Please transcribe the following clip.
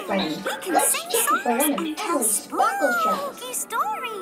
friend. We can Let's sing check it for songs one and of tell Ali's sparkle shows. spooky stories.